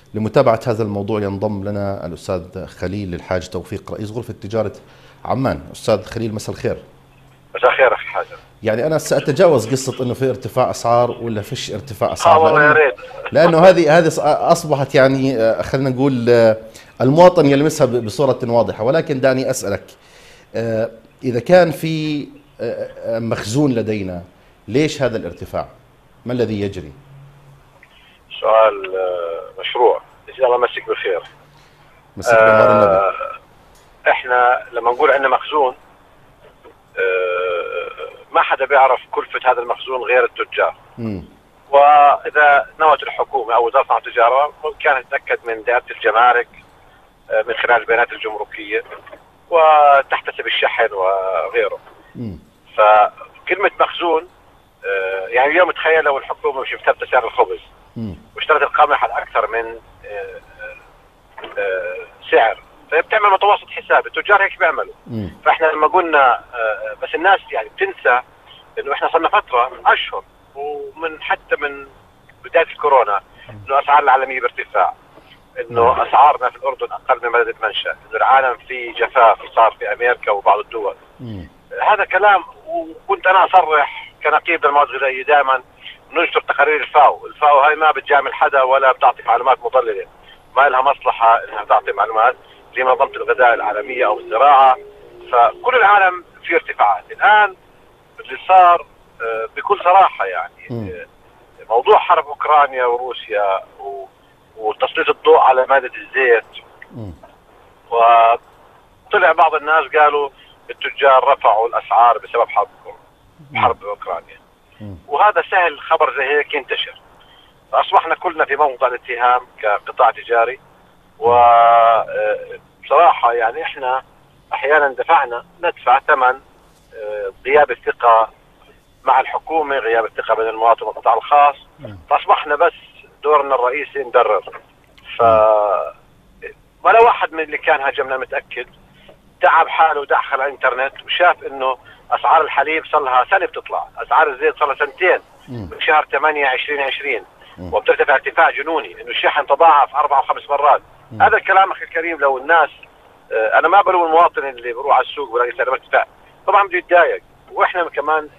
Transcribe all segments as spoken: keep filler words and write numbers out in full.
لمتابعة هذا الموضوع ينضم لنا الأستاذ خليل الحاج توفيق رئيس غرفة تجارة عمان. أستاذ خليل، مساء الخير. مساء الخير أخي حازم. يعني أنا سأتجاوز قصة أنه في ارتفاع أسعار ولا فيش ارتفاع أسعار، اه والله يا ريت. لأنه هذه هذه أصبحت يعني خلينا نقول المواطن يلمسها بصورة واضحة. ولكن دعني أسألك، إذا كان في مخزون لدينا، ليش هذا الارتفاع؟ ما الذي يجري؟ سؤال مشروع، إن شاء الله مسك بخير. مسك بأمر النبي. احنا لما نقول عندنا مخزون، اه ما حدا بيعرف كلفة هذا المخزون غير التجار. مم. واذا نوت الحكومة او وزارة الصناعة والتجارة كانت تتأكد من دائرة الجمارك من خلال البيانات الجمركية وتحتسب الشحن وغيره. مم. فكلمة مخزون اه يعني اليوم تخيل لو الحكومة مش مثبتة سعر الخبز واشترت القمح على اكثر من اه اه سعر، فبتعمل متوسط حساب. التجار هيك بيعملوا. مم. فاحنا لما قلنا اه بس الناس يعني بتنسى انه احنا صرنا فتره اشهر ومن حتى من بدايه الكورونا انه اسعار العالميه بارتفاع، انه اسعارنا في الاردن اقل من بلد المنشا، انه العالم في جفاف صار في امريكا وبعض الدول. مم. هذا كلام، وكنت انا اصرح كنقيب للمواد الغذائيه دائما ننشر تقارير الفاو. الفاو هاي ما بتجامل حدا ولا بتعطي معلومات مضلله، ما لها مصلحه انها تعطي معلومات لمنظمه الغذاء العالميه او الزراعه. فكل العالم في ارتفاعات الان. اللي صار بكل صراحه يعني موضوع حرب اوكرانيا وروسيا وتسليط الضوء على ماده الزيت، وطلع بعض الناس قالوا التجار رفعوا الاسعار بسبب حرب حرب اوكرانيا، وهذا سهل خبر زي هيك ينتشر، فاصبحنا كلنا في موضع الاتهام كقطاع تجاري. وبصراحه يعني احنا احيانا دفعنا ندفع ثمن غياب الثقه مع الحكومه، غياب الثقه بين المواطن والقطاع الخاص، فاصبحنا بس دورنا الرئيسي ندرر. ف ولا واحد من اللي كان هاجمنا متاكد تعب حاله ودخل على الانترنت وشاف انه اسعار الحليب صار لها سنه بتطلع، اسعار الزيت صار لها سنتين من شهر ثمانية عشرين عشرين وبترتفع ارتفاع جنوني، انه الشحن تضاعف اربع وخمس مرات. مم. هذا الكلام اخي الكريم لو الناس آه انا ما بلوم المواطن اللي بروح على السوق ولاقي سعر مرتفع، طبعا بده يتضايق، واحنا كمان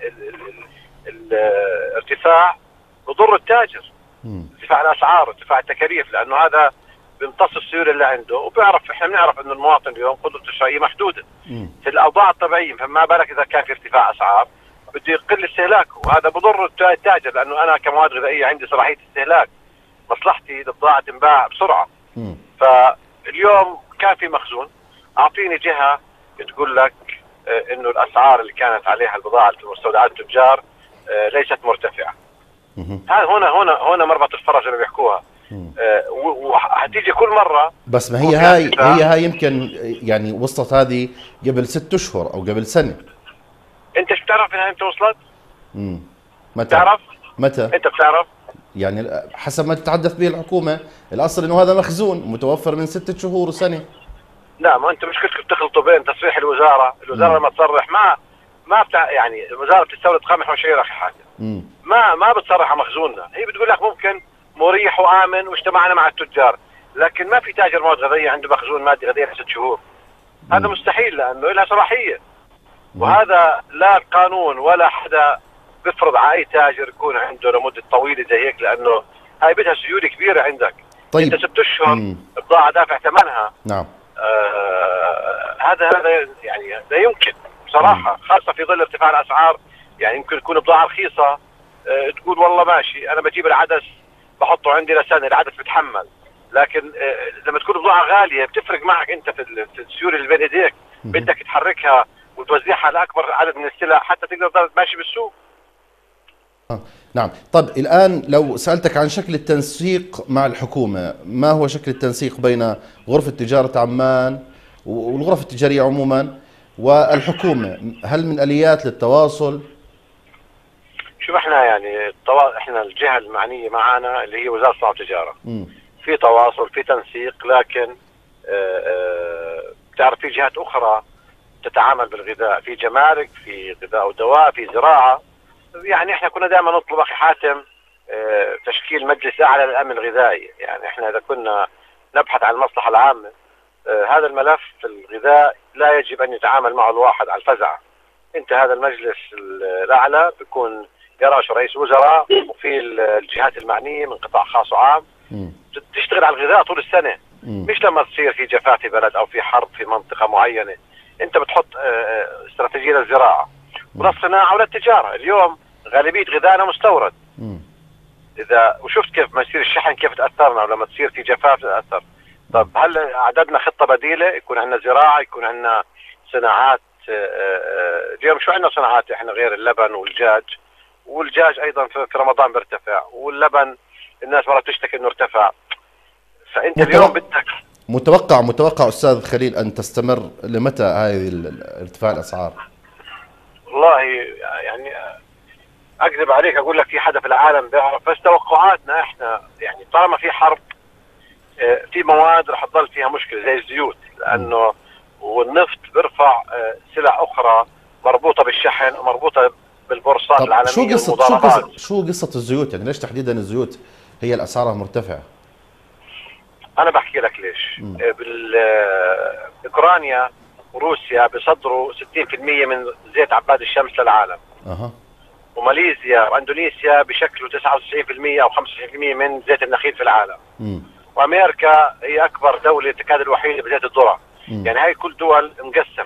الارتفاع بضر التاجر. ارتفاع الاسعار، ارتفاع التكاليف، لانه هذا بيمتص السيوله اللي عنده، وبيعرف احنا بنعرف انه المواطن اليوم قدرته الشرائيه محدوده. مم. في الاوضاع الطبيعيه، فما بالك اذا كان في ارتفاع اسعار بده يقل استهلاكه، وهذا بضر التاجر، لانه انا كمواد غذائيه عندي صلاحيه استهلاك، مصلحتي البضاعه تنباع بسرعه. مم. فاليوم كان في مخزون، اعطيني جهه تقول لك آه انه الاسعار اللي كانت عليها البضاعه في مستودعات التجار آه ليست مرتفعه. هذا هنا هنا هنا مربط الفرس اللي بيحكوها. آه وهتيجي كل مره. بس ما هي هاي هي هاي يمكن يعني وصلت هذه قبل ست اشهر او قبل سنه. انت شو بتعرف انها امتى وصلت؟ امم متى؟ بتعرف؟ متى؟ انت بتعرف؟ يعني حسب ما تتحدث به الحكومه، الاصل انه هذا مخزون متوفر من ستة شهور وسنه. لا، ما انت مشكلتك بتخلطوا بين تصريح الوزاره، الوزاره لما تصرح ما ما بتاع يعني الوزاره بتستورد قمح وشعير اخي حاجه. ما ما بتصرح على مخزوننا، هي بتقول لك ممكن مريح وامن واجتمعنا مع التجار، لكن ما في تاجر مواد غذائيه عنده مخزون مادي غذائي لست شهور. مم. هذا مستحيل لانه لها صلاحيه. مم. وهذا لا القانون ولا حدا بيفرض على اي تاجر يكون عنده لمده طويله زي هيك، لانه هاي بدها سيوله كبيره عندك. طيب. انت ست اشهر بضاعه دافع ثمنها. نعم. آه هذا هذا يعني لا يمكن بصراحه، مم. خاصه في ظل ارتفاع الاسعار. يعني يمكن تكون بضاعه رخيصه آه تقول والله ماشي انا بجيب العدس بحطه عندي لسنه، العدس بتحمل، لكن آه لما تكون بضاعه غاليه بتفرق معك انت في السيوله اللي بين ايديك، بدك تحركها وتوزعها لاكبر عدد من السلع حتى تقدر تضل ماشي بالسوق. آه. نعم. طب الآن لو سألتك عن شكل التنسيق مع الحكومة، ما هو شكل التنسيق بين غرفة تجارة عمان والغرف التجارية عموما والحكومة؟ هل من آليات للتواصل؟ شوف احنا يعني التوا... احنا الجهة المعنية معنا اللي هي وزارة الصناعة والتجارة. في تواصل، في تنسيق، لكن اه اه بتعرف في جهات أخرى تتعامل بالغذاء، في جمارك، في غذاء ودواء، في زراعة. يعني احنا كنا دائما نطلب اخي حاتم تشكيل مجلس اعلى للامن الغذائي. يعني احنا اذا كنا نبحث عن المصلحه العامه، هذا الملف في الغذاء لا يجب ان يتعامل معه الواحد على الفزعه. انت هذا المجلس الاعلى بيكون يراش رئيس وزراء وفي الجهات المعنيه من قطاع خاص وعام تشتغل على الغذاء طول السنه، مش لما تصير في جفاف في بلد او في حرب في منطقه معينه. انت بتحط استراتيجيه للزراعه وللصناعه وللتجاره. اليوم غالبيه غذائنا مستورد. اذا وشفت كيف ما يصير الشحن كيف تاثرنا، ولما تصير في جفاف تاثر. طب هل اعددنا خطه بديله؟ يكون عندنا زراعه، يكون عندنا صناعات. اليوم شو عندنا صناعات احنا غير اللبن والدجاج، والدجاج ايضا في رمضان بيرتفع، واللبن الناس مرات تشتكي انه ارتفع. فانت متوقع اليوم بدك متوقع متوقع استاذ خليل ان تستمر لمتى هذه ارتفاع الاسعار؟ والله يعني اكذب عليك اقول لك في حدا في العالم بيعرف، بس توقعاتنا احنا يعني طالما في حرب في مواد رح تضل فيها مشكله زي الزيوت، لانه والنفط بيرفع سلع اخرى مربوطه بالشحن ومربوطه بالبورصات العالميه. شو قصه شو قصه شو قصه الزيوت؟ يعني ليش تحديدا الزيوت هي الاسعار مرتفعه؟ انا بحكي لك ليش. باوكرانيا وروسيا بيصدروا ستين بالمئة من زيت عباد الشمس للعالم. اها. وماليزيا واندونيسيا بشكلوا تسعة وتسعين بالمئة او خمسة وتسعين بالمئة من زيت النخيل في العالم. م. وامريكا هي اكبر دوله تكاد الوحيده بزيت الذره. يعني هاي كل دول مقسمه.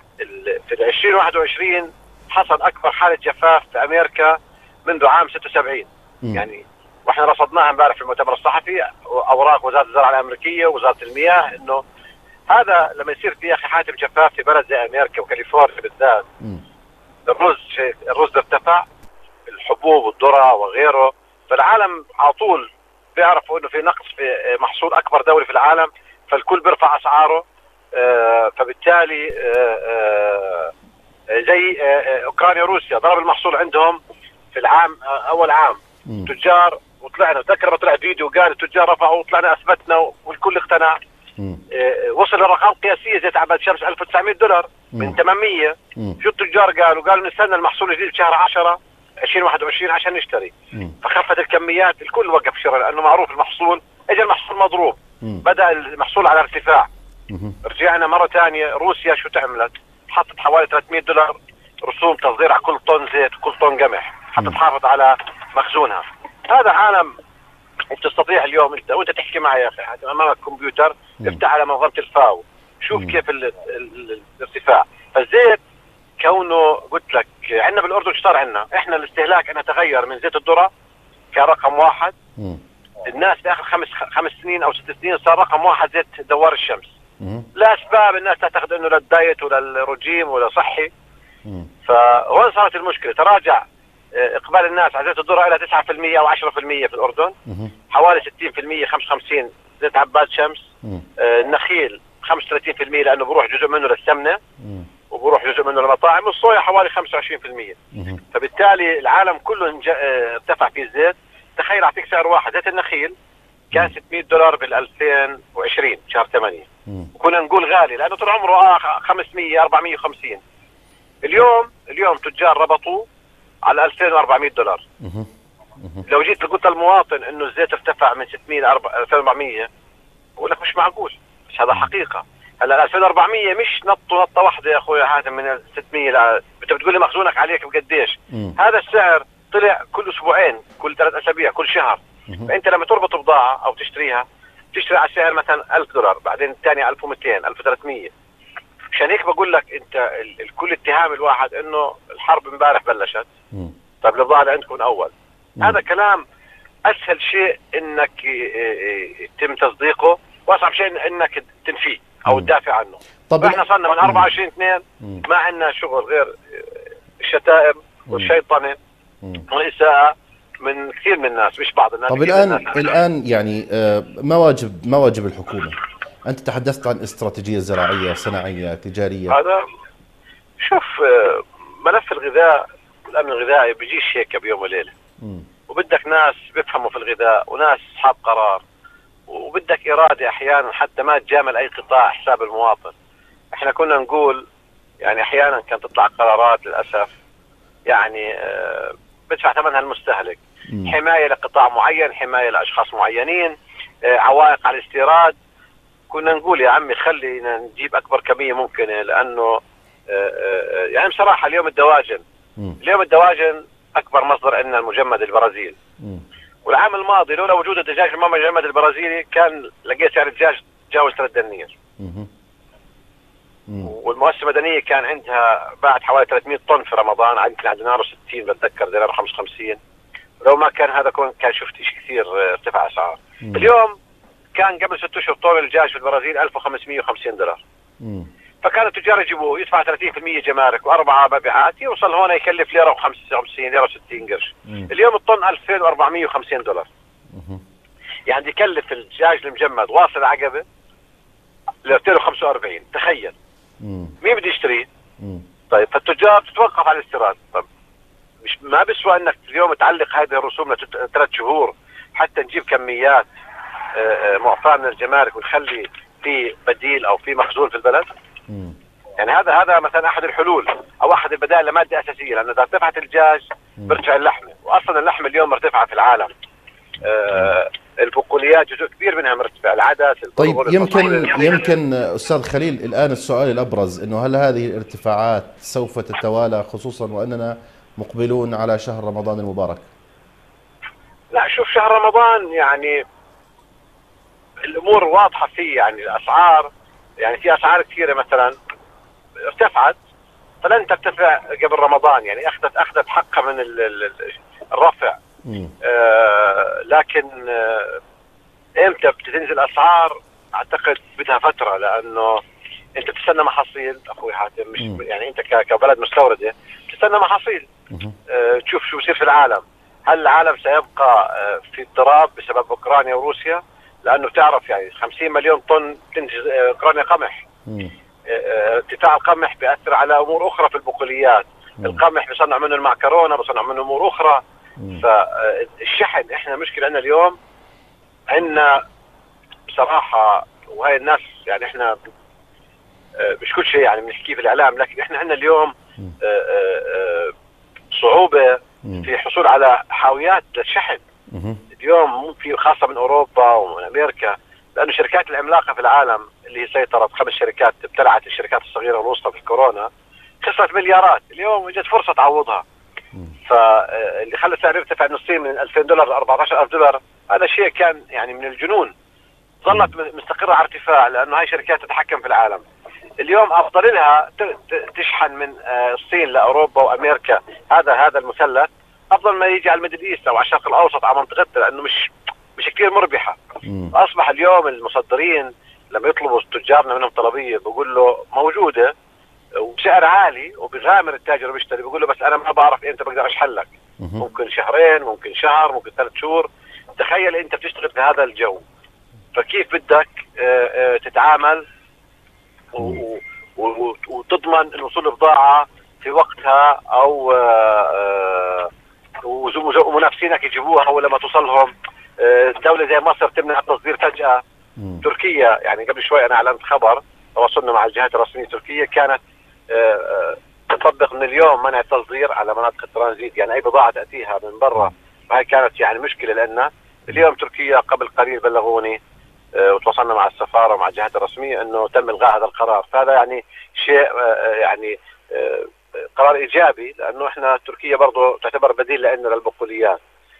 في عشرين واحد وعشرين حصل اكبر حاله جفاف في امريكا منذ عام ستة وسبعين. م. يعني واحنا رصدناها امبارح في المؤتمر الصحفي، اوراق وزاره الزراعه الامريكيه ووزاره المياه، انه هذا لما يصير في اخي حاتم جفاف في بلد زي امريكا وكاليفورنيا بالذات، الرز الرز ارتفع، الحبوب والذره وغيره، فالعالم على طول بيعرفوا انه في نقص في محصول اكبر دوله في العالم، فالكل بيرفع اسعاره. آه فبالتالي آه آه زي آه اوكرانيا وروسيا ضرب المحصول عندهم في العام آه اول عام. م. تجار وطلعنا تذكر ما طلع فيديو قال التجار رفعوا وطلعنا اثبتنا والكل اقتنع. آه وصل لارقام قياسيه زيت عباد الشمس ألف وتسعمئة دولار من ثمانمئة. م. شو التجار قالوا؟ قالوا نستنى المحصول الجديد بشهر عشرة عشرين واحد وعشرين عشان نشتري. م. فخفت الكميات، الكل وقف شراء لانه معروف المحصول اجى المحصول مضروب. م. بدا المحصول على ارتفاع. م. رجعنا مره ثانيه. روسيا شو تعملت؟ حطت حوالي ثلاثمئة دولار رسوم تصدير على كل طن زيت وكل طن قمح حتى تحافظ على مخزونها. هذا عالم بتستطيع اليوم انت وانت تحكي معي يا اخي امامك كمبيوتر، افتح على منظمه الفاو شوف م. كيف ال ال الارتفاع. فالزيت كونه قلت لك عندنا بالاردن شو صار عندنا؟ احنا الاستهلاك عندنا تغير من زيت الذره كرقم واحد. م. الناس في اخر خمس خمس سنين او ست سنين صار رقم واحد زيت دوار الشمس. م. لاسباب الناس تعتقد انه للدايت ولا الرجيم ولا صحي. فهون صارت المشكله، تراجع اقبال الناس على زيت الذره الى تسعة بالمئة او عشرة بالمئة في الاردن. م. حوالي ستين بالمئة خمسة وخمسين زيت عباد شمس. آه النخيل خمسة وثلاثين بالمئة لانه بروح جزء منه للسمنه وبروح جزء منه للمطاعم، والصويا حوالي خمسة وعشرين بالمئة. فبالتالي العالم كله ارتفع في الزيت. تخيل اعطيك سعر واحد زيت النخيل كان ستمئة دولار بال ألفين وعشرين شهر ثمانية، وكنا نقول غالي لانه طول عمره اه خمسمئة أربعمئة وخمسين. اليوم اليوم تجار ربطوه على ألفين وأربعمئة دولار. لو جيت قلت للمواطن انه الزيت ارتفع من ستمئة ل ألفين وأربعمئة بقول لك مش معقول، بس هذا حقيقه. هلا ألفين وأربعمئة مش نطوا نطه واحده يا اخوي حاتم من ستمئة ل... انت بتقول لي مخزونك عليك بقديش؟ هذا السعر طلع كل اسبوعين، كل ثلاث اسابيع، كل شهر. فانت لما تربط بضاعه او تشتريها تشتري على سعر مثلا ألف دولار، بعدين الثانيه ألف ومئتين ألف وثلاثمئة. مشان هيك بقول لك انت الكل اتهام الواحد انه الحرب امبارح بلشت. طيب البضاعه اللي عندكم اول. هذا كلام اسهل شيء انك يتم تصديقه، واصعب شيء انك تنفيه او تدافع عنه. طب احنا صرنا من أربعة وعشرين اثنين ما عندنا شغل غير الشتائم والشيطنه والاساءه من كثير من الناس، مش بعض الناس. طب الان الناس. الان يعني ما واجب ما واجب الحكومه؟ انت تحدثت عن استراتيجيه زراعيه صناعيه تجاريه. هذا شوف ملف الغذاء والامن الغذائي بيجيش هيك بيوم وليله. وبدك ناس بيفهموا في الغذاء وناس اصحاب قرار، وبدك اراده احيانا حتى ما تجامل اي قطاع حساب المواطن. احنا كنا نقول يعني احيانا كانت تطلع قرارات للاسف يعني بدفع ثمنها المستهلك. مم. حمايه لقطاع معين، حمايه لاشخاص معينين، آه، عوائق على الاستيراد. كنا نقول يا عمي خلينا نجيب اكبر كميه ممكنه، لانه آه، آه، يعني بصراحه اليوم الدواجن مم. اليوم الدواجن اكبر مصدر عندنا المجمد البرازيلي. مم. والعام الماضي لولا وجود الدجاج في المجمد البرازيلي كان لقيت سعر الدجاج تجاوز ثلاث دنانير. مم. مم. والمؤسسه المدنيه كان عندها باعت حوالي ثلاثمئة طن في رمضان، يمكن على دينار وستين بتذكر، دينار وخمسة وخمسين. لو ما كان هذا كون كان شفت شيء كثير ارتفع اسعار. مم. اليوم كان قبل ست اشهر طن الدجاج في البرازيل ألف وخمسمئة وخمسين دولار. مم. فكانوا التجار يجيبوه يدفع ثلاثين بالمئة جمارك واربعه مبيعات، يوصل هون يكلف ليره وخمسة وخمسين ليره وستين قرش. مم. اليوم الطن ألفين وأربعمئة وخمسين دولار. مم. يعني يكلف الدجاج المجمد واصل العقبه ل مئتين وخمسة وأربعين. تخيل مم. مين بده يشتريه؟ مم. طيب فالتجار تتوقف على الاستيراد. طب مش ما بيسوى انك اليوم تعلق هذه الرسوم لثلاث شهور حتى نجيب كميات آه، آه، معفاه من الجمارك ونخلي في بديل او في مخزون في البلد؟ مم. يعني هذا هذا مثلا احد الحلول او احد البدائل لماده اساسيه، لان اذا ارتفعت الدجاج بيرجع اللحمه، واصلا اللحمه اليوم مرتفعه في العالم. آه، البقوليات جزء كبير منها مرتفع، العدس. طيب البرغل، يمكن الفصيل. يمكن استاذ خليل الان السؤال الابرز انه هل هذه الارتفاعات سوف تتوالى، خصوصا واننا مقبلون على شهر رمضان المبارك؟ لا شوف، شهر رمضان يعني الامور واضحه فيه، يعني الاسعار، يعني في اسعار كثيره مثلا ارتفعت فلن ترتفع قبل رمضان، يعني اخذت اخذت حقها من ال- ال- الرفع. آه لكن آه امتى بتنزل اسعار؟ اعتقد بدها فتره، لانه انت بتستنى محاصيل اخوي حاتم، مش مم. يعني انت ك- كبلد مستورده بتستنى محاصيل. آه تشوف شو بصير في العالم. هل العالم سيبقى آه في اضطراب بسبب اوكرانيا وروسيا؟ لانه بتعرف يعني خمسين مليون طن تنتج آه، اوكرانيا قمح. مم. ارتفاع القمح بيأثر على امور اخرى في البقوليات. مم. القمح بيصنع منه المعكرونه، بيصنع منه امور اخرى. مم. فالشحن احنا مشكله عندنا اليوم، عندنا بصراحه، وهي الناس يعني احنا آه، مش كل شيء يعني بنحكيه في الاعلام، لكن احنا عندنا اليوم مم. آه، آه، آه، صعوبه مم. في الحصول على حاويات للشحن. مم. اليوم في خاصه من اوروبا ومن امريكا، لانه الشركات العملاقه في العالم اللي هي سيطرت، خمس شركات ابتلعت الشركات الصغيره والوسطى في الكورونا، خسرت مليارات. اليوم اجت فرصه تعوضها. فاللي خلى السعر يرتفع نصين من ألفين دولار ل أربعة عشر ألف دولار، هذا شيء كان يعني من الجنون. ظلت مستقره على ارتفاع لانه هاي شركات تتحكم في العالم. اليوم افضل لها ت- ت- تشحن من آه، الصين لاوروبا وامريكا، هذا هذا المثلث افضل ما يجي على الميدل ايست او على الشرق الاوسط على منطقتنا، لانه مش مش كثير مربحه. مم. اصبح اليوم المصدرين لما يطلبوا تجارنا منهم طلبيه بقول له موجوده وبسعر عالي، وبغامر التاجر وبيشتري، بقول له بس انا ما بعرف امتى بقدر اشحن لك. مم. ممكن شهرين، ممكن شهر، ممكن ثلاث شهور. تخيل انت بتشتغل في هذا الجو، فكيف بدك آه، آه، تتعامل و- و- و- وتضمن الوصول لبضاعه في وقتها، او آه، آه، وز- ومنافسينك يجيبوها ولما توصلهم. آه، دولة زي مصر تمنع التصدير فجأة. مم. تركيا يعني قبل شوي انا اعلنت خبر، تواصلنا مع الجهات الرسميه. تركيا كانت آه، آه، تطبق من اليوم منع التصدير على مناطق الترانزيت، يعني اي بضاعه تاتيها من برا، وهي كانت يعني مشكله لنا. اليوم تركيا قبل قليل بلغوني آه، وتواصلنا مع السفاره ومع الجهات الرسميه انه تم الغاء هذا القرار. فهذا يعني شيء آه، يعني آه، قرار ايجابي، لانه احنا تركيا برضه تعتبر بديل لنا للبقوليات.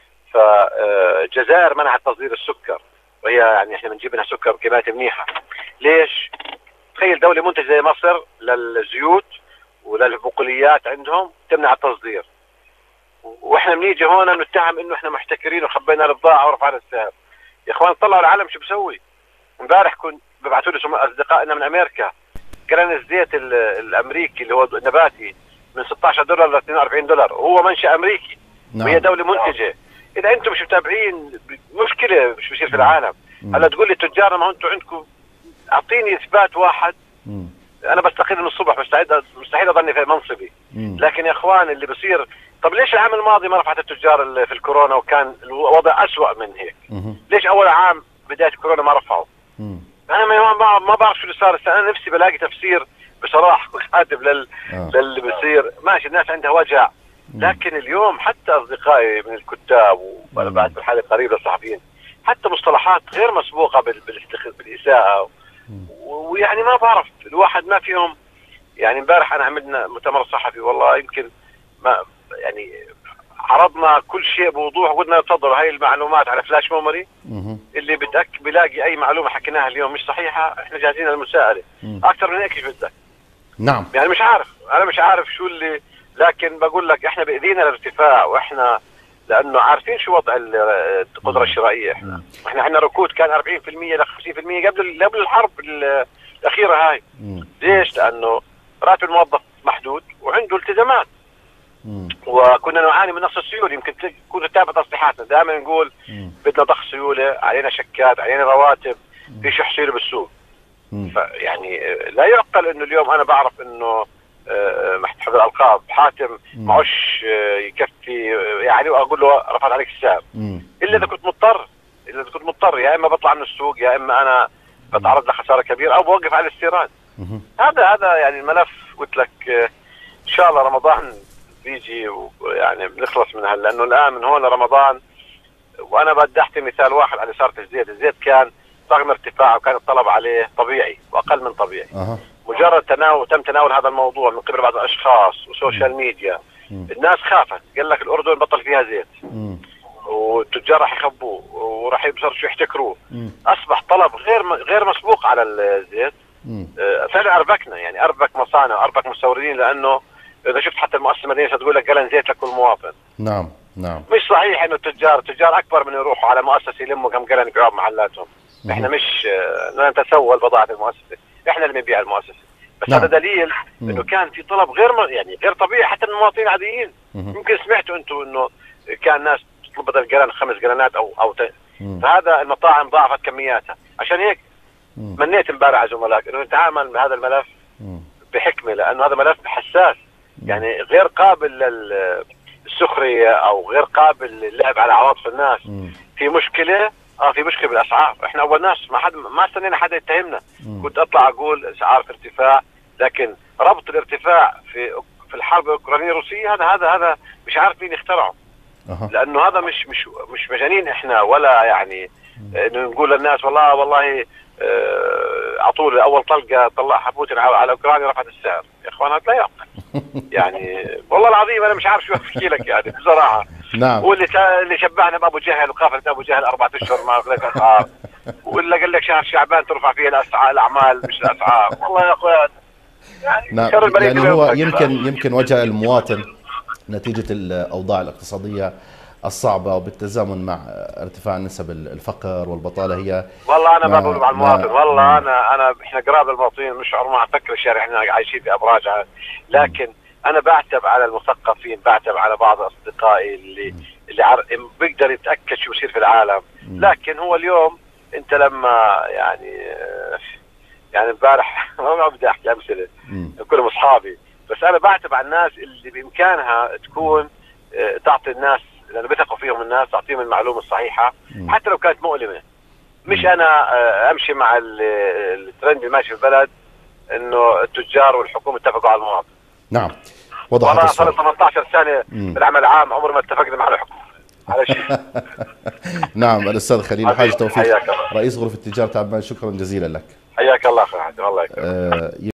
فالجزائر منعت تصدير السكر، وهي يعني احنا بنجيب لها سكر بكميات منيحه. ليش؟ تخيل دوله منتجه زي مصر للزيوت وللبقوليات عندهم تمنع التصدير، واحنا بنيجي هون نتهم انه احنا محتكرين وخبينا البضاعه ورفعنا السعر. يا اخوان طلعوا العالم شو بسوي. امبارح كنت ببعثوا لي اصدقائنا من امريكا كان الزيت ال- الامريكي اللي هو النباتي من ستة عشر دولار ل اثنين وأربعين دولار، وهو منشأ امريكي. نعم. وهي دوله منتجه. اذا انتم مش متابعين مشكله مش بيصير في العالم. مم. هلا تقول لي تجارنا، ما انتم عندكم، اعطيني اثبات واحد. مم. انا بستقيل من الصبح، مستحيل مستحيل اضلني في منصبي. مم. لكن يا اخوان اللي بصير، طب ليش العام الماضي ما رفعت التجار ال- في الكورونا وكان الوضع اسوأ من هيك؟ مم. ليش اول عام بدايه الكورونا ما رفعوا؟ مم. انا ما ما- ما بعرف شو اللي صار. انا نفسي بلاقي تفسير بصراحه كاتب لل آه. للي بصير. ماشي، الناس عندها وجع لكن اليوم حتى اصدقائي من الكتاب، وانا بعد حالي قريب للصحفيين، حتى مصطلحات غير مسبوقه بالاساءه، ويعني ما بعرف الواحد ما فيهم. يعني امبارح انا عملنا مؤتمر صحفي، والله يمكن ما يعني عرضنا كل شيء بوضوح، قلنا تفضلوا هاي المعلومات على فلاش ميموري، اللي بدك بلاقي اي معلومه حكيناها اليوم مش صحيحه احنا جاهزين للمساءله. اكثر من هيك ايش بدك؟ نعم. يعني مش عارف، انا مش عارف شو اللي، لكن بقول لك احنا بايدينا الارتفاع، واحنا لانه عارفين شو وضع القدره الشرائيه. احنا احنا عندنا ركود كان أربعين بالمئة ل خمسين بالمئة قبل قبل الحرب الاخيره هاي. ليش؟ لانه راتب الموظف محدود وعنده التزامات، وكنا نعاني من نقص السيوله. يمكن تكون تتابع تصريحاتنا دائما نقول بدنا ضخ سيوله، علينا شكات، علينا رواتب، في شح سيوله بالسوق. فيعني لا يعقل انه اليوم انا بعرف انه محتفظ الالقاب حاتم معوش يكفي، يعني واقول له رفعت عليك السعر الا اذا كنت مضطر، الا اذا كنت مضطر، يا اما بطلع من السوق، يا اما انا بتعرض لخساره كبيره، او بوقف على الاستيراد. هذا هذا يعني الملف. قلت لك ان شاء الله رمضان بيجي ويعني بنخلص من هلا، لانه الان من هون لرمضان. وانا بدي احكي مثال واحد على صارت الزيت، الزيت كان رغم ارتفاعه وكان الطلب عليه طبيعي واقل من طبيعي. أه. مجرد تناول تم تناول هذا الموضوع من قبل بعض الاشخاص وسوشيال ميديا، م. الناس خافت، قال لك الاردن بطل فيها زيت، م. والتجار راح يخبوه وراح يبصروا شو يحتكروه. اصبح طلب غير غير مسبوق على الزيت. آه فعلا اربكنا، يعني اربك مصانع واربك مستوردين، لانه اذا شفت حتى المؤسسه المدنيه تقول لك قلن زيت لكل مواطن. نعم نعم. مش صحيح انه التجار التجار اكبر من يروحوا على مؤسسه يلموا كم قلن يبيعوها بمحلاتهم. مم. احنا مش لا نتسول بضاعه المؤسسه، احنا اللي بنبيع المؤسسه. بس نعم. هذا دليل انه كان في طلب غير يعني غير طبيعي حتى من المواطنين العاديين. مم. يمكن سمعتوا انتم انه كان ناس تطلب بدل قلن خمس قلنات او او ت... فهذا المطاعم ضاعفت كمياتها. عشان هيك مم. منيت امبارح على زملائك انه نتعامل مع هذا الملف مم. بحكمه، لانه هذا ملف حساس، يعني غير قابل للسخريه او غير قابل للعب على عواطف الناس. مم. في مشكله اه في مشكله بالاسعار. احنا اول ناس ما حد ما استنينا حدا يتهمنا. مم. كنت اطلع اقول اسعار في ارتفاع، لكن ربط الارتفاع في في الحرب الاوكرانيه الروسيه هذا هذا هذا مش عارف مين اخترعه. أه. لانه هذا مش مش مش مجانين احنا، ولا يعني انه نقول للناس والله والله اعطوا لي اول طلقه طلعها بوتين على اوكرانيا رفعت السعر. يا اخوان هذا لا يعقل. يعني والله العظيم انا مش عارف شو احكي لك يعني بصراحه. نعم. واللي اللي شبهنا بابو جهل وقافله ابو جهل اربعة اشهر ما لك اسعار، ولا قال لك شهر شعبان ترفع فيه الاسعار الاعمال مش الاسعار. والله يا اخوان يعني, نعم. يعني هو يمكن يمكن وجه المواطن نتيجه الاوضاع الاقتصاديه الصعبة وبالتزامن مع ارتفاع نسب الفقر والبطالة هي. والله أنا ما بقول مع المواطن، والله أنا أنا إحنا قراب المواطنين، نشعر مع فكر الشارع، إحنا عايشين في أبراج، لكن أنا بعتب على المثقفين، بعتب على بعض أصدقائي اللي اللي عر... بيقدر يتأكد شو بصير في العالم. لكن هو اليوم أنت لما يعني يعني امبارح ما بدي أحكي أمثلة كلهم أصحابي، بس أنا بعتب على الناس اللي بإمكانها تكون تعطي الناس، لأنه بيثقوا فيهم الناس، تعطيهم المعلومة الصحيحة حتى لو كانت مؤلمة. مش أنا أمشي مع الترند اللي ماشي في البلد إنه التجار والحكومة اتفقوا على المواطن. نعم وضحت والله صار ثمانية عشر سنة بالعمل العام عمر ما اتفقنا مع الحكومة على شيء. نعم الأستاذ خليل الحاج توفيق رئيس غرفة تجارة عمان، شكرا جزيلا لك. حياك الله أخي. الله يكرمك.